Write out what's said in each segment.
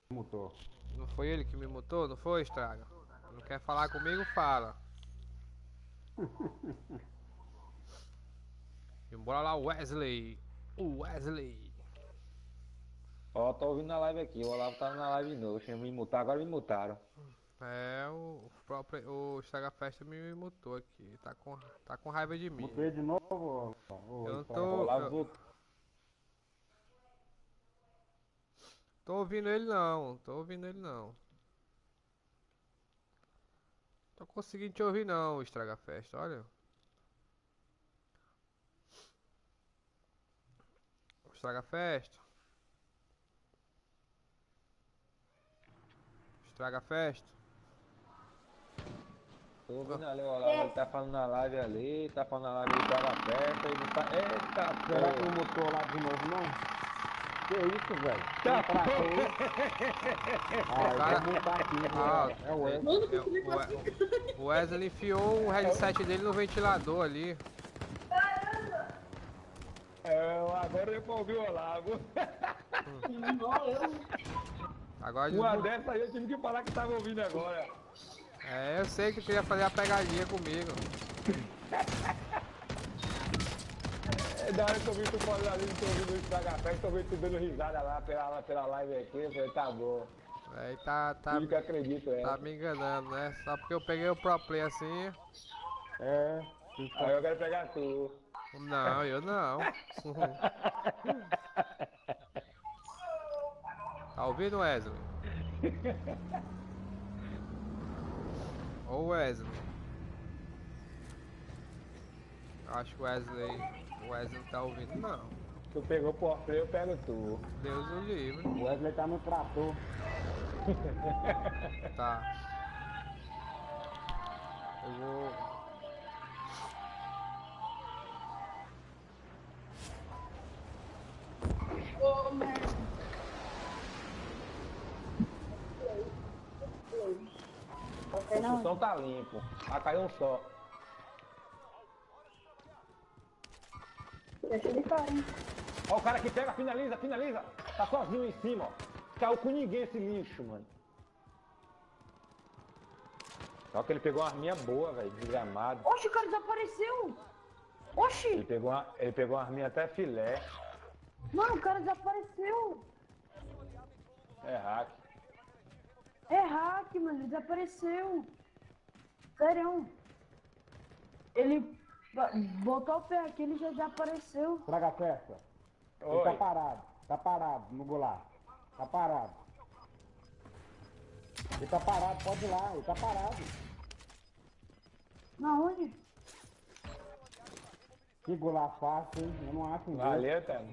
mutou. Não foi ele que me mutou? Não foi, Estraga? Não quer falar comigo? Fala. E bora lá, Wesley. O Wesley. Ó, tô ouvindo na live aqui. O Olavo tá na live de novo. Tinha me mutar, agora me mutaram. É, o próprio. O Estraga Festa me mutou aqui. Tá com raiva de mim. Mutou ele de novo, Eu ô não O estraga. tô. Olavo Eu voltou. tô ouvindo ele não. Tô ouvindo ele não. Tô conseguindo te ouvir não, Estraga Festa. Olha. Estraga Festa. Estraga Festa. Tô Ó, ouvindo ali o Olavo. Ele tá falando na live ali. Tá falando na live do Traga Festa. E não tá. Eita Será que não porra! mutou lá de novo, não? Que isso, velho? Tá Quem tratou porra! ele? Ah, eu cara. vou multar aqui, Ah, é o é, Wesley. Mano, é, continue classificando. o Wesley enfiou o headset dele no ventilador ali. É, agora eu ouvi o Olavo. Não, eu. Agora Uma desmutou. dessa aí eu tive que falar que tava ouvindo agora. É, eu sei que tu ia fazer a pegadinha comigo. É, da hora que eu vi tu falando ali, tô ouvindo o Estraga Festa, tô vendo tu dando risada lá pela live aqui. Eu falei, tá bom. É, e tá Finge que eu acredito tá essa. me enganando, né? Só porque eu peguei o pro play assim. É, tu Aí tá... eu quero pegar tu. Não, eu não. Tá ouvindo, Wesley? Ô Wesley. Eu acho que o Wesley não tá ouvindo, não. Tu pegou por play, eu pego tu. Deus o livre. O Wesley tá no trator. Tá. Eu vou. Ô, merda. Ok, O não. som tá limpo. Ah, caiu um só. Deixa ele cair, hein? Ó, o cara que pega, finaliza, finaliza. Tá sozinho em cima, ó. Caiu com ninguém esse lixo, mano. Só que ele pegou uma arminha boa, velho, desgramado. Oxe, o cara desapareceu! Oxi! Ele pegou uma arminha até filé. Mano, o cara desapareceu! É hack. É hack, mano, ele desapareceu! Sério? Ele botou o pé aqui, ele já desapareceu. Estraga a festa. Ele Oi. tá parado no gular. Tá parado. Ele tá parado, pode ir lá, ele tá parado. Na onde? Que gular fácil, hein? Eu não acho um gol. Valeu, Tamo.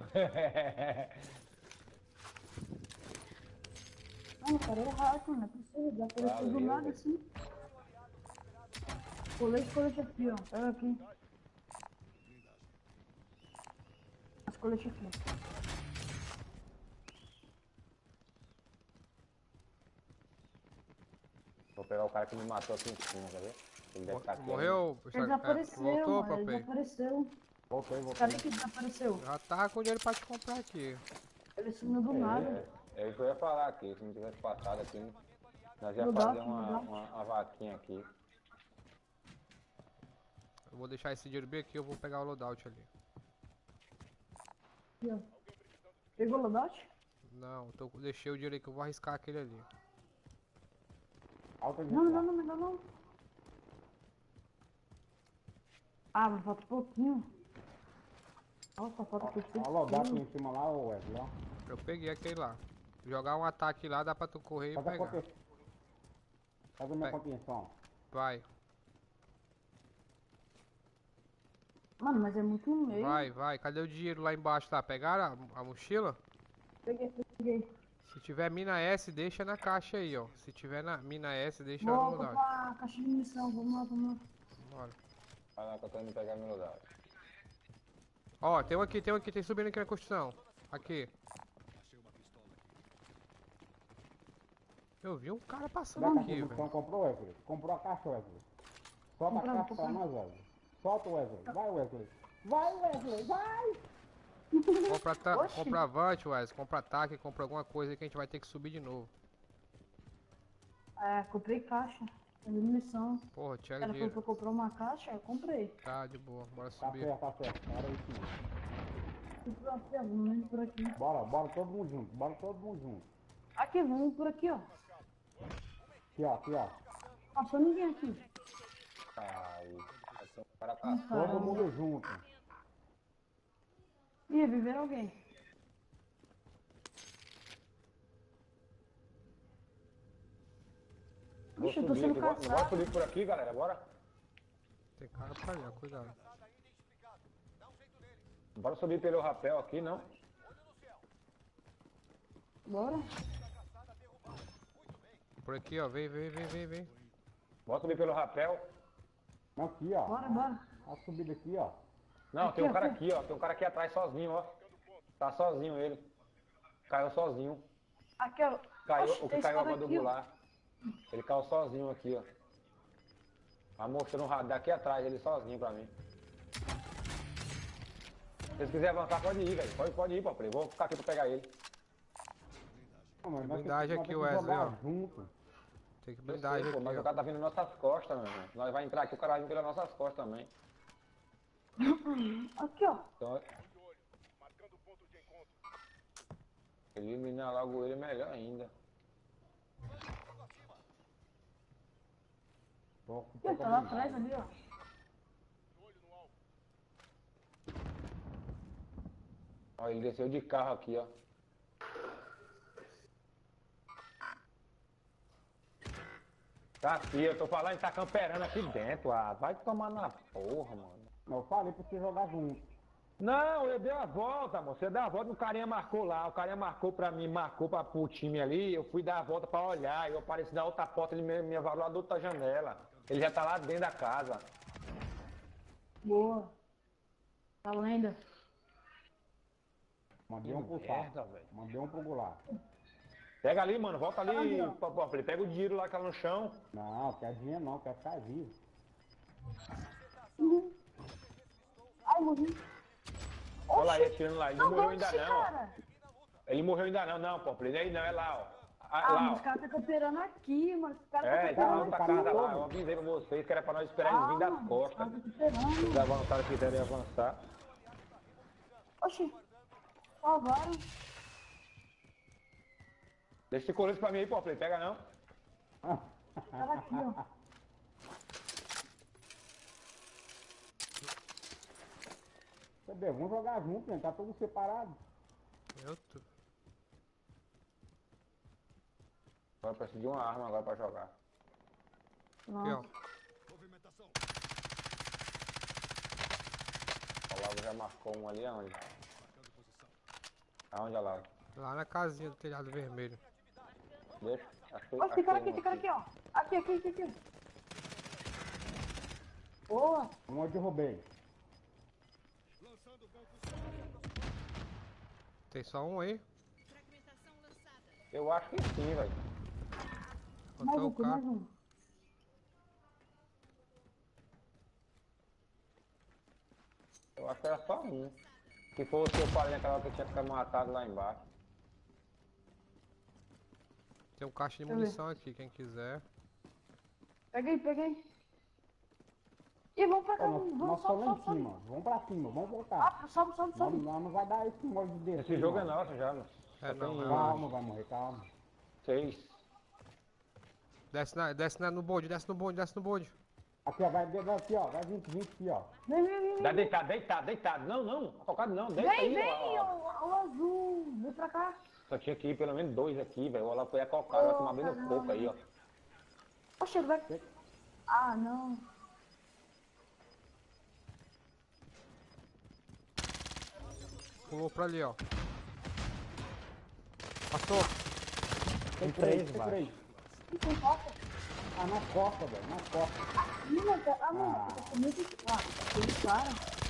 Mano, o cara é hack, mano, não é possível, desapareceu do Valeu, nada velho. assim. Colete aqui, ó. Pega aqui. As coletes aqui. Vou pegar o cara que me matou aqui em cima, quer ver? Ele deve estar aqui. Morreu? Ele desapareceu, Voltou, mano, ele papai? desapareceu. Voltei. Cadê que desapareceu? Já tava com dinheiro pra te comprar aqui. Ele sumiu do nada. É isso que eu ia falar aqui. Se não tivesse passado aqui, nós ia No fazer dock, no dock. uma vaquinha aqui. Eu vou deixar esse dinheiro bem aqui, eu vou pegar o loadout ali. Aqui, ó. Pegou o loadout? Não, deixei o dinheiro aí que eu vou arriscar aquele ali. Alta de Não, não, não, não, não. Ah, mas falta um pouquinho. Nossa, falta pouquinho. Olha o dado em cima lá, ô Wesley, ó. Eu peguei aquele lá. Jogar um ataque lá, dá pra tu correr e Faz a pegar. contenção. Faz a minha Vai. contenção. Vai, Mano, mas é muito meio. vai. Cadê o dinheiro lá embaixo lá? Pegaram a mochila? Peguei. Se tiver mina S, deixa na caixa aí, ó. Se tiver na mina S, deixa no Vou loadout. comprar a caixa de munição, vamos lá. Bora. Vai lá que eu tô indo pegar meu lugar. Ó, tem um aqui, tem subindo aqui na construção. Aqui. Eu vi um cara passando Da caixa aqui, de munição velho. comprou, Wesley? Comprou a caixa, Wesley. Solta a caixa pra nós, Wesley. Solta o Wesley. Vai, Wesley. Vai, Wesley, vai! Compra Oxi. avante, Wes. Compra ataque, compra alguma coisa aí que a gente vai ter que subir de novo. Comprei caixa. Munição. Porra, tinha Ela falou dinheiro. que eu comprou uma caixa, eu comprei. Tá de boa, bora Tá subir. certo, tá certo. Para aí, sim. Vamos por aqui. Bora todo mundo junto. Bora todo mundo junto. Aqui, vamos por aqui, ó. Aqui, ó. Passou ninguém aqui. Ai, o cara tá... Todo mundo junto. Ih, viveram alguém. Vou Ixi, eu tô subir sendo aqui, bora caçado. subir por aqui, galera, bora. Tem cara pra ali, ó, cuidado. Bora subir pelo rapel aqui, não? Bora. Por aqui, ó, vem. Bora subir pelo rapel. Não, aqui, ó. Bora. A subida aqui, ó. Não, Aqui, tem um cara aqui. aqui, ó. Tem um cara aqui atrás sozinho, ó. Tá sozinho ele. Caiu sozinho. Aqui, ó. Caiu, Oxe, o que tem caiu escada agora do aqui, ó. gular. Ele caiu sozinho aqui, ó. Tá mostrando o radar aqui atrás, ele sozinho pra mim. Se vocês quiserem avançar, pode ir, velho. Pode ir, papai. Vou ficar aqui pra pegar ele. Não, mas Tem nós blindagem nós aqui, temos que Wesley, jogar ó. junto. Tem que Eu sei, blindagem pô, aqui, mas o ó. cara tá vindo nas nossas costas, meu irmão. Nós vai entrar aqui, o cara vai vir pelas nossas costas também. Aqui, ó. Então, eliminar logo ele melhor ainda. Ih, tá lá atrás ali, ó. Ó, ele desceu de carro aqui, ó. Tá aqui, eu tô falando, tá camperando aqui dentro, vai tomar na porra, mano. Eu falei pra você jogar junto. Não, eu dei a volta, mano. Você deu a volta, o carinha marcou lá. O carinha marcou pra mim, marcou pro time ali. Eu fui dar a volta pra olhar. Eu apareci na outra porta, ele me avarou lá da outra janela. Ele já tá lá dentro da casa. Boa. Tá lenda. Mandei um pro merda, saco. velho. Mandei um pro gular. Pega ali, mano. Volta ali, Ali, ó. papai. Pega o dinheiro lá que tá no chão. Não, quer dinheiro não, quer ficar vivo. Ai, morri. Olha lá, ele atirando lá. Ele não morreu ainda Oxi, não, ó. cara. Ele morreu ainda não, papai. Ele aí não, é lá, ó. Ah, Lá, mas ó. os caras tá camperando aqui, mano. Os caras É, tá ele tá na camperando outra cara casa lá. todo. Eu avisei pra vocês que era pra nós esperar eles virem das mano, os costas. caras tá camperando. Eles avançaram, quiserem avançar. Oxi. Salvaram. Deixa esse colete pra mim aí, papai. Pega não. Tava aqui, ó. Cadê? Vamos jogar junto, né? Tá todo separado. Eu tô... Agora eu preciso de uma arma agora pra jogar. Aqui, ó. Nossa. O Lago já marcou um ali aonde? Aonde, Lago? Lá na casinha do telhado vermelho. Deixa. Achei, Oxe, tem cara aqui, um tem cara aqui, ó. Aqui. Boa. Um eu derrubei. Tem só um aí. Eu acho que sim, velho. Mais Faltou um, o tem mais carro. um. Eu acho que era só um. Que foi o que eu falei naquela hora que tinha ficado matado lá embaixo. Tem um caixa de Deixa eu ver. munição aqui, quem quiser. Peguei. Ih, vamos pra cá, Ó, nós vamos, estamos lá em sobe. cima. Vamos pra cima, vamos voltar. Ah, sobe. Não vai dar esse molde de descer. Esse jogo é nosso já, mano. É, Só não, tem é Calma, vai morrer, calma. 6. No bonde. Aqui, ó, vai aqui, ó. Vai 20 aqui, ó. Vem. Dá deitado. Não, tocado não. Deita aí, Vem, ó. o azul. Vem pra cá. Só tinha que ir pelo menos 2 aqui, velho. Ela foi acocada, vai tomar bem no coco aí, ó. Oxe, ele vai... Ah, não. Pulou pra ali, ó. Passou. Tem três, tem baixo. 3. Ih, tem foto. Ah, nas costas, velho, nas costas. Ih, mano, tá muito... Ah, tem cara.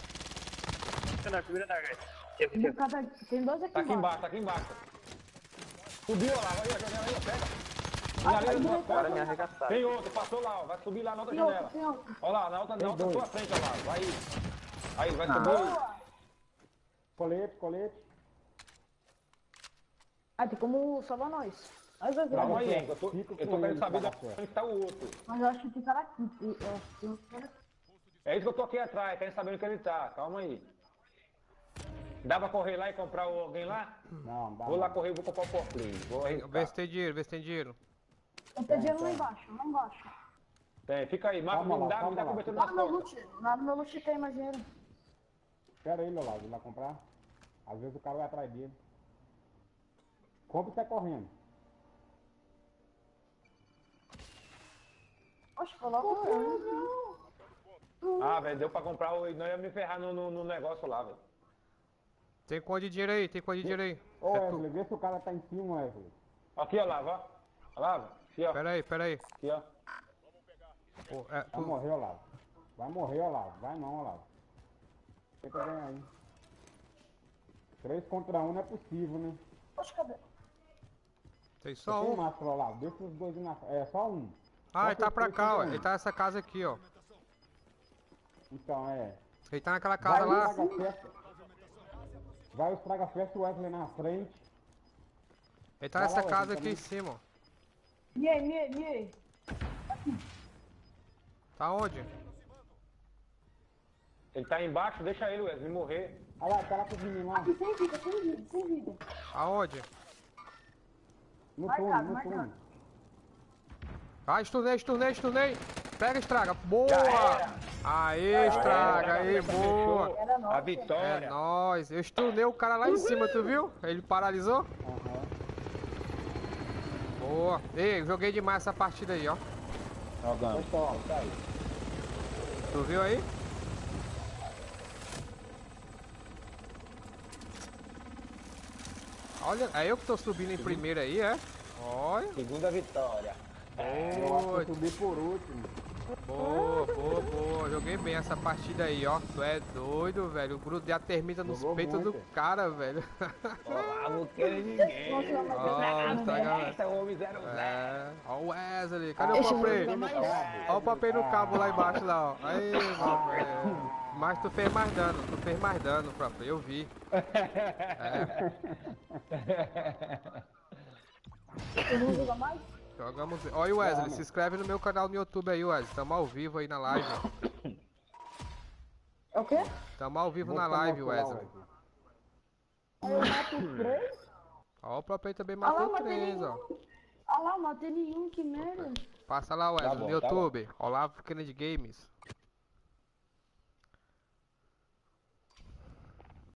Tem dois aqui Tá aqui embaixo. embaixo. Subiu, ó lá, vai, a janela aí, ó, pega. Ah, Ali, tá ó, direito, cara, tá me arregaçaram. Tem outro, passou lá, ó, vai subir lá na outra Tem outro, janela. tem outro. Ó lá, na outra Tem dois. sua frente, ó lá, vai aí. Aí, vai subir. Boa. Colete. Ah, tem como salvar nós. Mas eu Calma vi. aí, hein, que eu tô querendo saber de onde tá o outro. Mas eu acho que tem cara aqui. Eu acho que tem um cara aqui. É isso que eu tô aqui atrás, querendo saber onde que ele tá. Calma aí. Dá pra correr lá e comprar alguém lá? Não, dá Vou lá não. correr e vou comprar o porplay. Vou Vê arriscar. se tem dinheiro, vê se tem dinheiro. Eu tenho dinheiro lá embaixo, lá embaixo. Tem, fica aí, Marco, Calma me lá, dá calma lá. cobertura Lá nas no meu costas. loot, lá no meu loot tem mais dinheiro. Espera ele, Olavo, ir lá comprar. Às vezes o cara vai atrás dele. Compra e sai correndo. Oxe, coloca eu. Ah, velho, deu pra comprar o. Não ia me ferrar no negócio lá, velho. Tem quanto de dinheiro aí? Tem quanto de dinheiro aí? Ô É tu. Wesley, vê se o cara tá em cima, Wesley. Aqui, ó, Lava, ó. Lava, aqui, ó. Pera aí. Aqui, ó. Pô, Vai morrer, Olavo. Vai morrer, Olavo. Vai não, Olavo. Tenta ganhar aí. 3 contra 1 não é possível, né? Oxe, cadê? tem Você só tem um. máscara, Olavo. Deixa os dois na... É, só um. Ah, ele Só tá que pra três cá, ó. contra um. Ele tá nessa casa aqui, ó. Então, é. Ele tá naquela casa Vai o lá. estraga-festa. Vai o estraga-festa, o Wesley na frente. Ele tá Vai nessa lá, casa Wesley, aqui em também. cima, ó. Nie. Tá onde? Ele tá embaixo, deixa ele, Wesley, morrer. Olha lá, tá lá com os meninos lá. Aqui, sem vida. Aonde? No Marcado, túnel, no túnel. marcado. Ah, esturnei. Pega, estraga. Boa! Já era. Aê, estraga, Era, aí, fechou. boa. Era A nossa. É vitória. nóis. Eu esturnei o cara lá em cima, tu viu? Ele paralisou. Aham. Boa. Ei, eu joguei demais essa partida aí, ó. Jogamos. Pessoal, tá aí. Tu viu aí? Olha, é eu que tô subindo em primeiro aí, é? Olha. Segunda vitória. Eu acho que Boa, eu subi por último. boa. Joguei bem essa partida aí, ó. Tu é doido, velho. Grudei a termita nos Jogou peitos do muito. cara, velho. Olá, não quero ninguém. Ó, estraga. Essa homem 0-0. É. Ó o Wesley. Cadê o Papai? Ó o Papai no cabo lá embaixo, lá, ó. Aí, Papai. Mas tu fez mais dano, Papai. Eu vi. É. Você não joga mais? Jogamos. Ó, e Wesley, se inscreve no meu canal no YouTube aí, Wesley. Tamo ao vivo aí na live. É o quê? Tamo ao vivo Vou na ficar live, no celular, Wesley. Aí eu mato os 3. Ó, o Papai também Ah lá, matou matei 3, ó. nenhum. Ah lá, matei nenhum, que merda. Passa lá, Wesley, Tá no bom, tá YouTube. Olavo Kennedy Games.